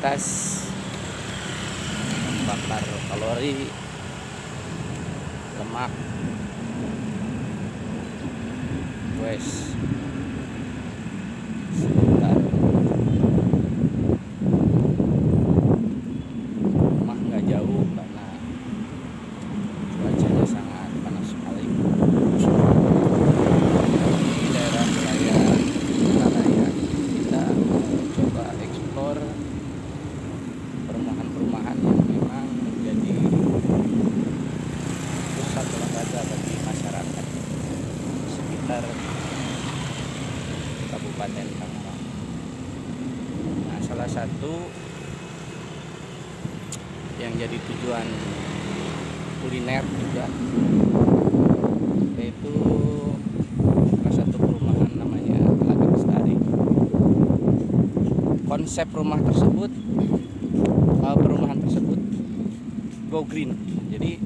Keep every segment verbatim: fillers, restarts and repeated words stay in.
aktivitas bakar kalori, lemak, wes sebentar. Rumah nggak jauh karena cuacanya sangat panas sekali. Di daerah wilayah Surabaya kita coba eksplor perumahan-perumahan yang memang menjadi pusat olahraga bagi masyarakat sekitar Kabupaten Tangerang. Nah, salah satu yang jadi tujuan kuliner juga yaitu salah satu perumahan namanya Telaga Lestari. Konsep rumah tersebut, perumahan tersebut go green. Jadi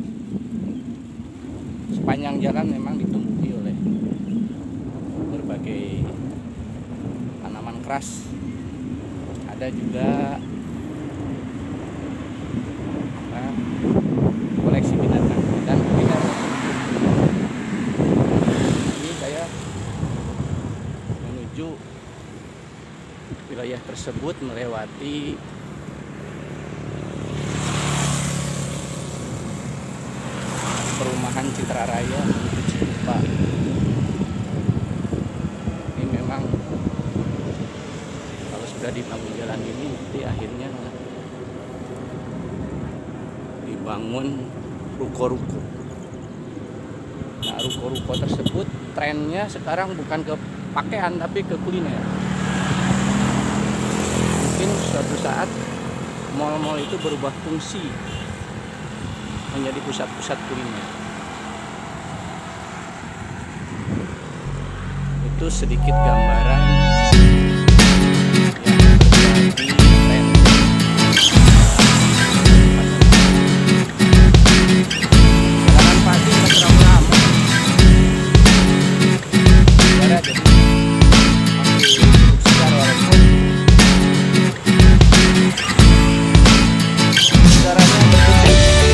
sepanjang jalan memang ditumbuhi oleh berbagai tanaman keras. Ada juga nah, koleksi binatang dan kuliner. Ini saya menuju wilayah tersebut melewati perumahan Citra Raya menuju Cikupa. Ini memang kalau sudah dibangun jalan ini nanti akhirnya dibangun ruko-ruko. Nah, ruko-ruko tersebut trennya sekarang bukan ke pakaian tapi ke kuliner. Mungkin suatu saat mal-mal itu berubah fungsi menjadi pusat-pusat kuliner. Itu sedikit gambaran yang terjadi tren. Jalanan pagi nggak terlalu lama. Udara jadi masih cukup segar walaupun udaranya berpusing.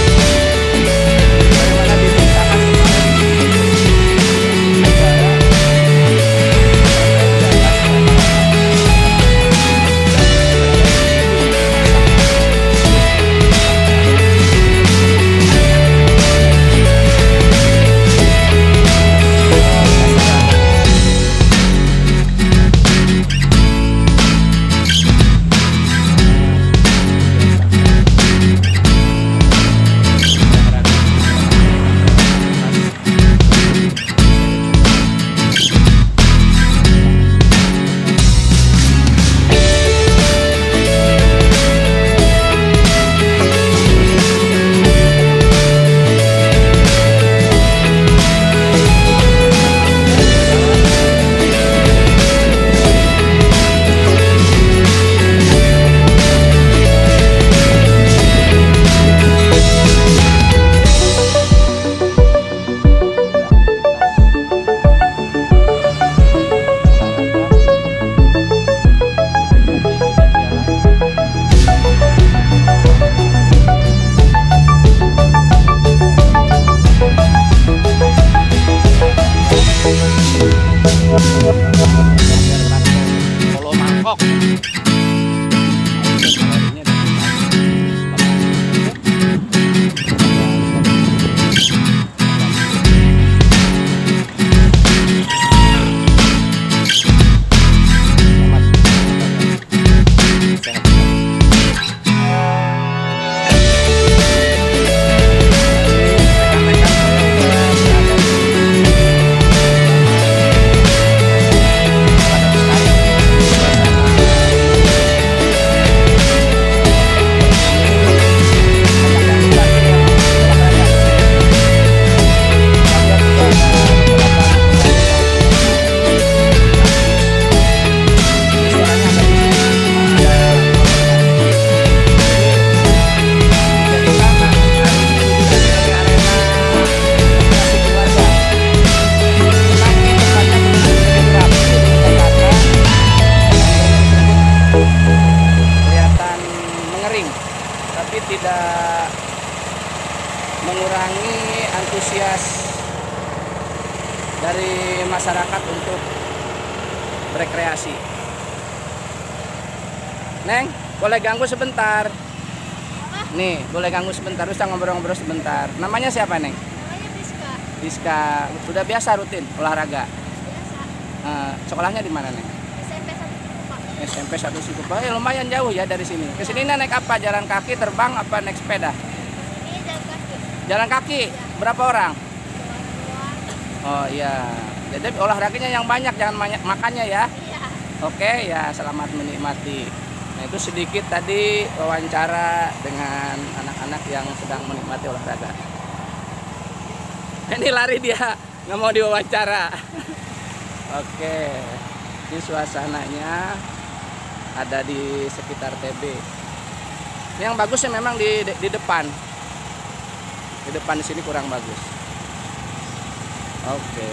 Polo mangkok. dari masyarakat untuk rekreasi. Neng, boleh ganggu sebentar? Nih, boleh ganggu sebentar, bisa ngobrol-ngobrol sebentar. Namanya siapa, Neng? Namanya Rizka. Rizka. Sudah biasa rutin olahraga? Biasa. Uh, sekolahnya di mana, Neng? S M P satu Cikupa. S M P satu Cikupa. Eh, lumayan jauh ya dari sini. Ke sini naik apa? Jalan kaki, terbang, apa naik sepeda? Ini jalan kaki. Jalan kaki. Ya. Berapa orang? Dua-dua. Oh iya. Jadi olahraganya yang banyak, jangan banyak makannya ya. Iya. Oke ya, selamat menikmati. Nah, itu sedikit tadi wawancara dengan anak-anak yang sedang menikmati olahraga. Ini lari dia, nggak mau diwawancara. Oke, ini suasananya ada di sekitar T B. Yang bagusnya memang di di depan. Di depan di sini kurang bagus. Oke.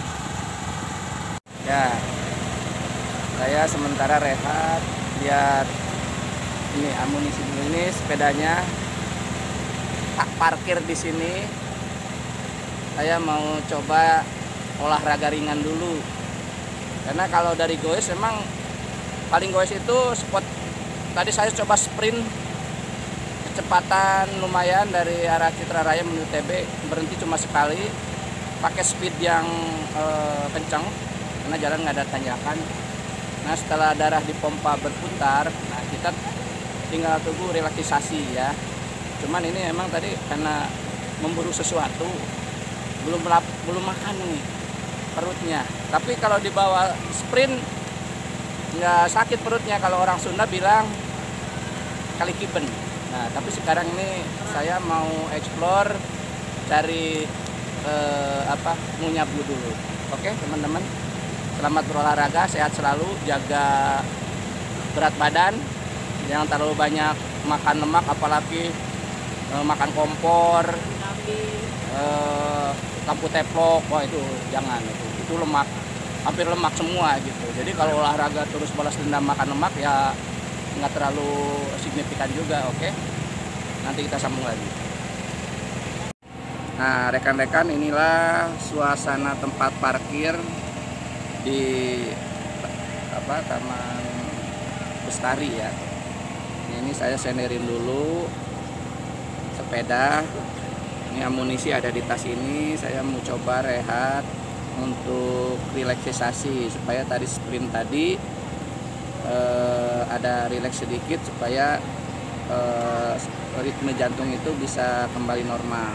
Ya. Saya sementara rehat, lihat ini amunisi dulu, ini sepedanya tak parkir di sini. Saya mau coba olahraga ringan dulu. Karena kalau dari goes emang paling goes itu spot. Tadi saya coba sprint kecepatan lumayan dari arah Citra Raya menuju T B, berhenti cuma sekali, pakai speed yang eh, kencang karena jalan nggak ada tanjakan. Nah, setelah darah di pompa berputar, nah kita tinggal tunggu relaksasi ya. Cuman ini emang tadi karena memburu sesuatu, belum belum makan nih perutnya. Tapi kalau dibawa sprint nggak sakit perutnya, kalau orang Sunda bilang kali kiben. Nah, tapi sekarang ini saya mau explore cari eh, apa munyabu dulu. Oke teman-teman, selamat berolahraga, sehat selalu, jaga berat badan, jangan terlalu banyak makan lemak, apalagi eh, makan kompor, eh, lampu teplok, wah itu jangan, itu, itu lemak, hampir lemak semua gitu. Jadi kalau olahraga terus balas dendam makan lemak ya nggak terlalu signifikan juga, oke? Nanti kita sambung lagi. Nah rekan-rekan, inilah suasana tempat parkir di apa Taman Bestari ya. Ini saya senderin dulu sepeda. Ini amunisi ada di tas ini. Saya mau coba rehat untuk relaksasi supaya tadi sprint tadi eh, ada rileks sedikit supaya eh, ritme jantung itu bisa kembali normal.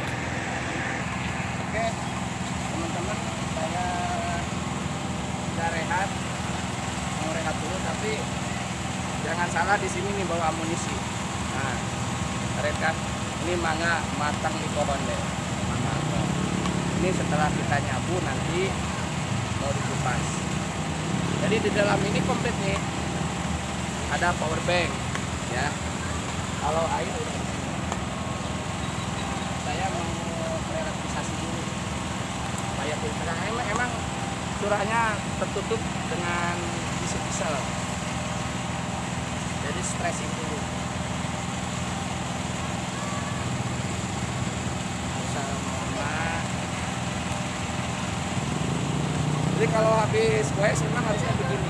Oke teman-teman, saya udah rehat, mau rehat dulu, tapi jangan salah di sini nih bawa amunisi. Nah, keren kan? Ini mangga matang di pohon deh. Mangga. Ini setelah kita nyabu nanti mau dikupas. Jadi di dalam ini komplit nih. Ada power bank, ya. Kalau air udah. Saya mau relaksasi dulu. Supaya filter emang, emang curahnya tertutup dengan diesel-diesel. Jadi stressing dulu. Jadi kalau habis goes memang harusnya begini.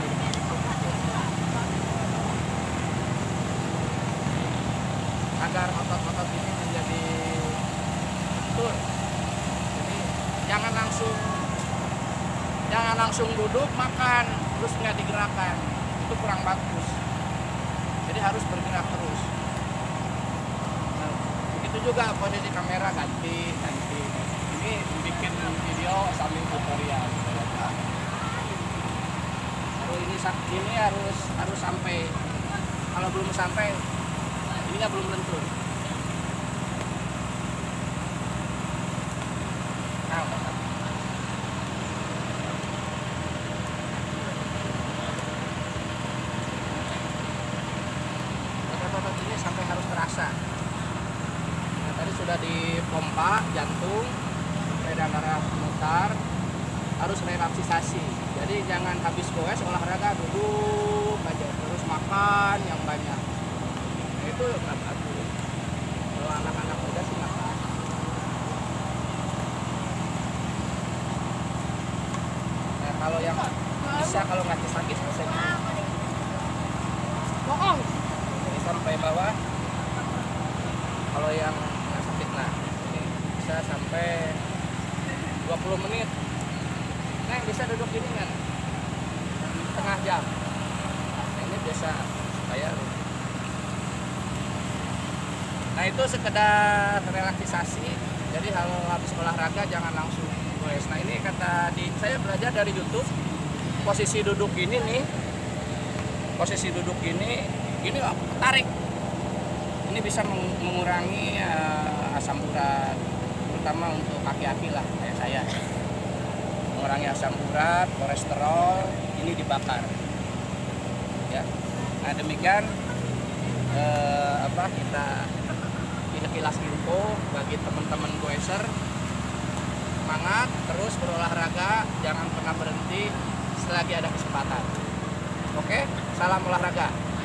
Agar otot-otot ini menjadi betul. Jadi jangan langsung jangan langsung duduk makan terus nggak digerakkan, itu kurang bagus. Jadi harus bergerak terus. Nah, begitu juga posisi kamera ganti ganti. Ini bikin video sambil tutorial. Kalau ini ini harus harus sampai. Kalau belum sampai, ininya belum lentur. Nah, otot-otot ini sampai harus terasa. Nah, tadi sudah dipompa jantung, peredaran darah mutar, harus relaksasi. Jadi jangan habis goes olahraga duduk aja terus makan yang banyak. Nah, itu nggak bagus. Kalau anak-anak muda sih nggak bagus. kalau yang bisa kalau nggak sakit selesai. Bohong. Ini sampai bawah. Kalau yang nggak sakit, nah ini bisa sampai dua puluh menit. Nah, bisa duduk gini kan setengah jam. Nah, ini biasa supaya. Nah, itu sekedar relaksasi. Jadi kalau habis olahraga jangan langsung goes. Nah, ini kata di saya belajar dari YouTube. Posisi duduk ini nih. Posisi duduk ini ini tarik. Ini bisa mengurangi uh, asam urat, terutama untuk aki-aki lah kayak saya. Mengurangi asam urat, kolesterol, ini dibakar. Ya. Nah, demikian uh, apa kita kilas info bagi teman-teman goeser. Semangat terus berolahraga, jangan pernah berhenti selagi ada kesempatan. Oke, salam olahraga.